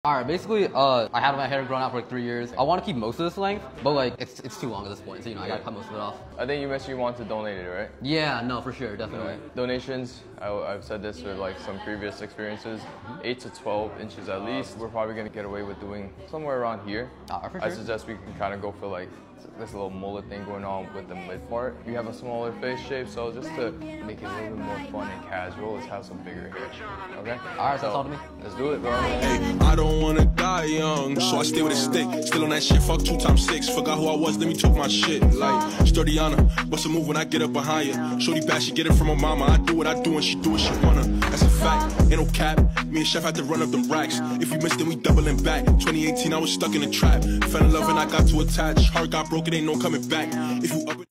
Alright, basically, I had my hair grown out for like 3 years. I want to keep most of this length, but like, it's too long at this point, so I gotta cut most of it off. I think you mentioned you want to donate it, right? Yeah, no, for sure, definitely. Donations, I've said this with like some previous experiences, 8 to 12 inches at least. We're probably gonna get away with doing somewhere around here. For sure. I suggest we can kind of go for like this little mullet thing going on with the mid part. You have a smaller face shape, so just to make it a little bit more fun and casual, let's have some bigger hair, okay? Alright, so that's all to me. Let's do it, bro. Hey, I don't wanna die young, so I stay with a stick. Still on that shit, fuck 2 times 6. Forgot who I was, let me talk my shit. Like, Sturdiana, what's a move when I get up behind you? Shorty back, she get it from her mama. I do what I do and she do what she wanna. That's a fact, ain't no cap. Me and Chef had to run up them racks. If we missed, then we doubling back. 2018, I was stuck in a trap. Fell in love and I got too attached. Heart got broken, ain't no coming back. If you up